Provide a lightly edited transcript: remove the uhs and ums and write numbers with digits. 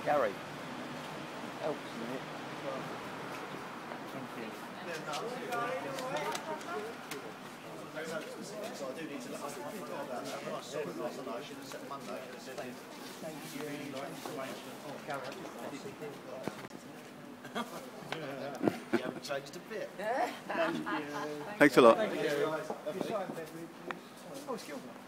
Gary. Helps, isn't it? So I do need to look at that. When I saw it last night, I should have said Monday. I should have said you really like information. Oh, Gary, you haven't changed a bit. Thanks a lot. Thank you. Oh, it's Gilbert.